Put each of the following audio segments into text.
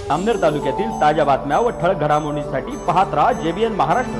अमनेर तालुक्यातील ताज्या बातम्या व ठळक घडामोडींसाठी पाहत राहा JBN महाराष्ट्र।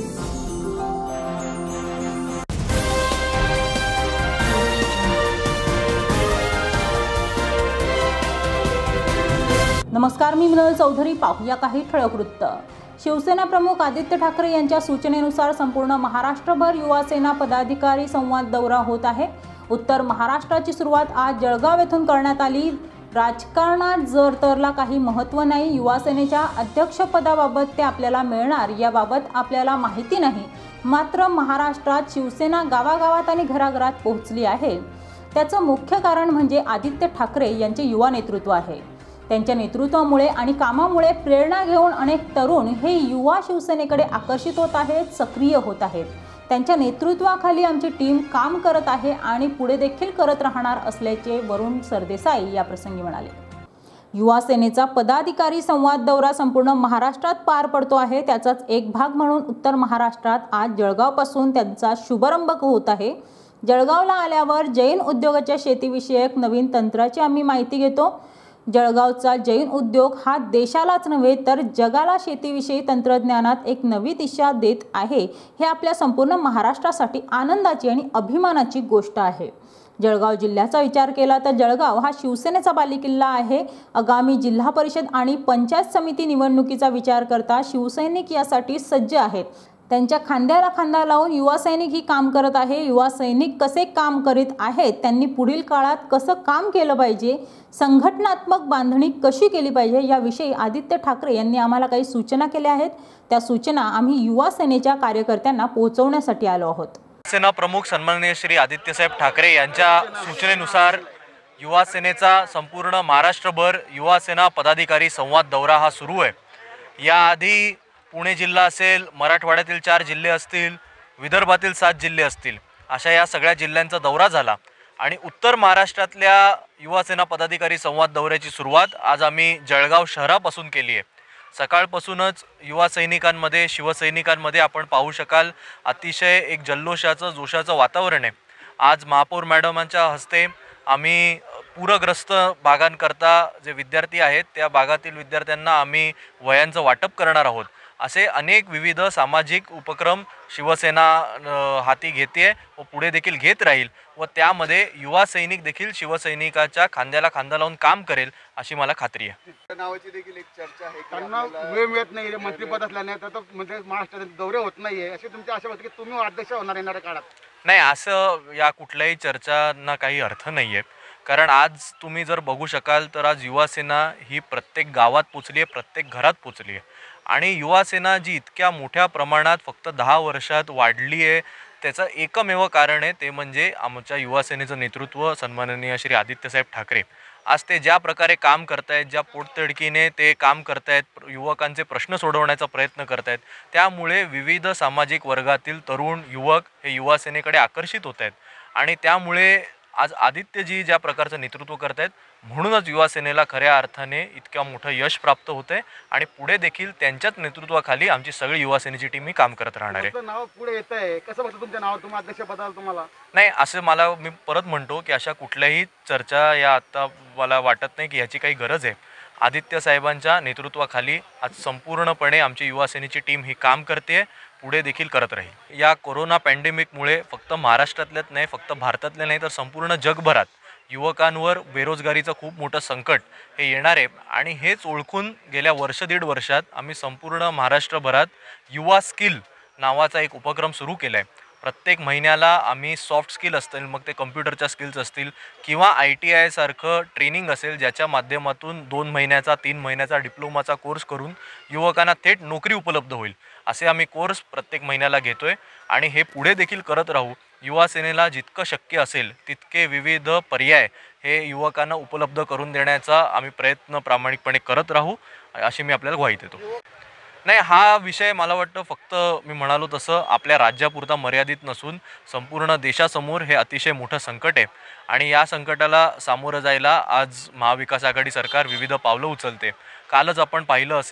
नमस्कार, मी मिनल चौधरी। पाहूया काही ठळक वृत्त। शिवसेना प्रमुख आदित्य ठाकरे यांच्या सूचनेनुसार संपूर्ण महाराष्ट्रभर युवा सेना पदाधिकारी संवाद दौरा होत आहे। उत्तर महाराष्ट्राची सुरुवात आज जळगाव येथून करण्यात आली। राजकारणात जर तरला काही महत्त्व नाही, युवा सेनेच्या अध्यक्षपदाबाबत ते आपल्याला मिळणार याबाबत आपल्याला माहिती नाही। मात्र महाराष्ट्रात शिवसेना गावागावात आणि घराघरात पोहोचली आहे। त्याचं मुख्य कारण म्हणजे आदित्य ठाकरे यांचे युवा नेतृत्व आहे। त्यांच्या नेतृत्वामुळे आणि कामामुळे प्रेरणा घेऊन अनेक तरुण हे युवा शिवसेनेकडे आकर्षित होत आहेत, सक्रिय होत आहेत। त्यांच्या नेतृत्वाखाली आमची टीम काम करत आहे आणि पुढे देखील करत राहणार असल्याचे वरुण सरदेसाई या प्रसंगी म्हणाले। युवा सेनेचा पदाधिकारी संवाद दौरा संपूर्ण महाराष्ट्रात पार पडतो आहे। त्याचाच एक भाग म्हणून उत्तर महाराष्ट्रात आज जळगावपासून त्यांचा शुभारंभ होत आहे। जळगावला आल्यावर जैन उद्योगाच्या शेतीविषयक नवीन तंत्राची आम्ही माहिती घेतो। जळगावचा जैन उद्योग हा देशालाच नव्हे तर जगाला शेतीविषयी तंत्रज्ञानात एक नवी दिशा देत आहे। हे आपल्या संपूर्ण महाराष्ट्रासाठी आनंदाची आणि अभिमानाची गोष्ट आहे। जळगाव जिल्ह्याचा विचार केला तर जळगाव हा शिवसेनेचा बालेकिल्ला आहे। आगामी जिल्हा परिषद आणि पंचायत समिती निवडणुकीचा विचार करता शिवसैनिक यासाठी सज्ज आहेत। त्यांच्या खांद्याला खांदा लावून युवा सैनिक ही काम करत आहे। युवा सैनिक कसे काम करीत आहेत, त्यांनी पुढील काळात कसं काम केलं पाहिजे, संघटनात्मक बांधणी कशी केली पाहिजे याविषयी आदित्य ठाकरे यांनी आम्हाला काही सूचना केल्या आहेत। त्या सूचना आम्ही युवा सेनेच्या कार्यकर्त्यांना पोहोचवण्यासाठी आलो आहोत। सेना प्रमुख सन्माननीय श्री आदित्यसाहेब ठाकरे यांच्या सूचनेनुसार युवा सेनेचा संपूर्ण महाराष्ट्रभर युवा सेना पदाधिकारी संवाद दौरा हा सुरू आहे। याआधी पुणे जिल्हा असेल, मराठवाड्यातील 4 जिल्हे असतील, विदर्भातील 7 जिल्हे असतील, अशा या सगळ्या जिल्ह्यांचा दौरा झाला आणि उत्तर महाराष्ट्रातल्या युवा सेना पदाधिकारी संवाद दौऱ्याची सुरुवात आज आम्ही जळगाव शहरापासून केली आहे। सकाळपासूनच युवा सैनिकांमध्ये, शिवसैनिकांमध्ये आपण पाहू शकाल अतिशय एक जल्लोषाचं, जोशाचं वातावरण आहे। आज महापौर मॅडमांच्या हस्ते आम्ही पूरग्रस्त भागांकरता जे विद्यार्थी आहेत त्या भागातील विद्यार्थ्यांना आम्ही वह्यांचं वाटप करणार आहोत। असे अनेक विविध सामाजिक उपक्रम शिवसेना हाती घेते व पुढे देखील घेत राहील व त्यामध्ये युवा सैनिक देखील शिवसैनिकाच्या खांद्याला खांदा लावून काम करेल अशी मला खात्री आहे। नावाची देखील एक चर्चा आहे, त्यांना वेळ मिळत नाही, मंत्रिपद असल्याने तर म्हणजे महाराष्ट्रात दौरे होत नाहीये, अशी तुमची आशा होती की तुम्ही अध्यक्ष होणार येणाऱ्या काळात? नाही, असं या कुठल्याही चर्चांना काही अर्थ नाही आहे। कारण आज तुम्ही जर बघू शकाल तर आज युवा सेना ही प्रत्येक गावात पोचली आहे, प्रत्येक घरात पोचली आहे आणि युवा सेना जी इतक्या मोठ्या प्रमाणात फक्त 10 वर्षात वाढली आहे त्याचं एकमेव कारण आहे ते म्हणजे आमच्या युवा सेनेचं नेतृत्व सन्माननीय श्री आदित्यसाहेब ठाकरे। आज ते ज्या प्रकारे काम करतायत, ज्या पोटतिडकीने ते काम करतायत, युवकांचे प्रश्न सोडवण्याचा प्रयत्न करतायत, त्यामुळे विविध सामाजिक वर्गातील तरुण युवक हे युवा सेनेकडे आकर्षित होत आहेत आणि त्यामुळे आज आदित्यजी ज्या प्रकारचं नेतृत्व करतायत म्हणूनच युवा सेनेला खऱ्या अर्थाने इतक्या मोठं यश प्राप्त होते आणि पुढे देखील त्यांच्याच नेतृत्वाखाली आमची सगळी युवा सेनेची टीम ही काम करत राहणार आहे। नाव पुढे येत आहे, कसं वाटतं तुमचं नाव, तुम्ही अध्यक्षपदाला तुम्हाला? नाही, असं मी परत म्हणतो की अशा कुठल्याही चर्चा या आता मला वाटत नाही की याची काही गरज आहे। आदित्य साहेबांच्या नेतृत्वाखाली आज संपूर्णपणे आमची युवा सेनेची टीम ही काम करते, पुढे देखील करत राहील। या कोरोना पॅन्डेमिकमुळे फक्त महाराष्ट्रातल्याच नाही, फक्त भारतातले नाही तर संपूर्ण जगभरात युवकांवर बेरोजगारीचं खूप मोठं संकट हे येणार आहे आणि हेच ओळखून गेल्या वर्ष-दीड वर्षात आम्ही संपूर्ण महाराष्ट्रभरात युवा स्किल नावाचा एक उपक्रम सुरू केला आहे। प्रत्येक महिन्याला आम्ही सॉफ्ट स्किल असतील, मग ते कम्प्युटरच्या स्किल्स असतील किंवा ITI सारखं ट्रेनिंग असेल ज्याच्या माध्यमातून 2 महिन्याचा 3 महिन्याचा डिप्लोमाचा कोर्स करून युवकांना थेट नोकरी उपलब्ध होईल असे आम्ही कोर्स प्रत्येक महिन्याला घेतोय आणि हे पुढे देखील करत राहू। युवा सेनेला जितकं शक्य असेल तितके विविध पर्याय हे युवकांना उपलब्ध करून देण्याचा आम्ही प्रयत्न प्रामाणिकपणे करत राहू अशी मी आपल्याला ग्वाही देतो। नाही, हा विषय मला वाटतं फक्त मी म्हणालो तसं आपल्या राज्यापुरता मर्यादित नसून संपूर्ण देशासमोर हे अतिशय मोठं संकट आहे आणि या संकटाला सामोरं जायला आज महाविकास आघाडी सरकार विविध पावलं उचलते। कालच आपण पाहिलं असेल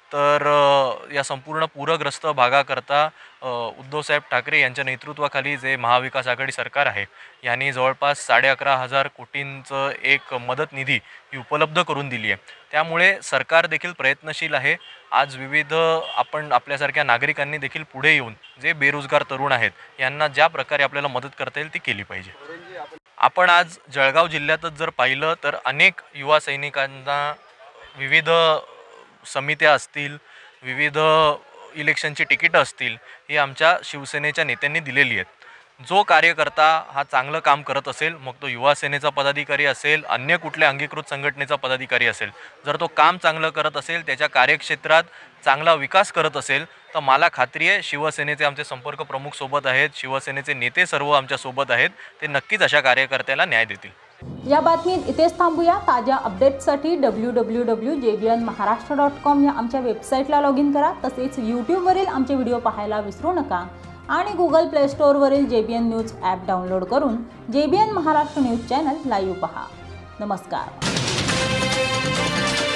तर या संपूर्ण पूरग्रस्त भागाकरता उद्धवसाहेब ठाकरे यांच्या नेतृत्वाखाली जे महाविकास आघाडी सरकार आहे यांनी जवळपास 11,500 कोटींचं एक मदत निधी ही उपलब्ध करून दिली आहे. त्यामुळे सरकार देखील प्रयत्नशील आहे. आज विविध आपण आपल्यासारख्या नागरिकांनी देखील पुढे येऊन जे बेरोजगार तरुण आहेत यांना ज्या प्रकारे आपल्याला मदत करता येईल ती केली पाहिजे. आपण आज जळगाव जिल्ह्यातच जर पाहिलं तर अनेक युवा सैनिकांना विविध समित्या असतील, विविध इलेक्शनची तिकीटं असतील, ही आमच्या शिवसेनेच्या नेत्यांनी दिलेली आहेत. जो कार्यकर्ता हा चांगलं काम करत असेल, मग तो युवा सेनेचा पदाधिकारी असेल, अन्य कुठल्या अंगीकृत संघटनेचा पदाधिकारी असेल, जर तो काम चांगलं करत असेल, त्याच्या कार्यक्षेत्रात चांगला विकास करत असेल, तर मला खात्री आहे शिवसेनेचे आमचे संपर्क प्रमुख सोबत आहेत, शिवसेनेचे नेते सर्व आमच्या सोबत आहेत, ते नक्कीच अशा कार्यकर्त्याला न्याय देतील. या बातमीत इथेच थांबूया. ताज्या अपडेट्ससाठी www.jbnmaharashtra.com या आमच्या वेबसाईटला लॉग इन करा. तसेच यूट्यूबवरील आमचे व्हिडिओ पाहायला विसरू नका आणि गुगल प्ले स्टोअरवरील JBN न्यूज ॲप डाउनलोड करून JBN Maharashtra news channel live पहा. नमस्कार.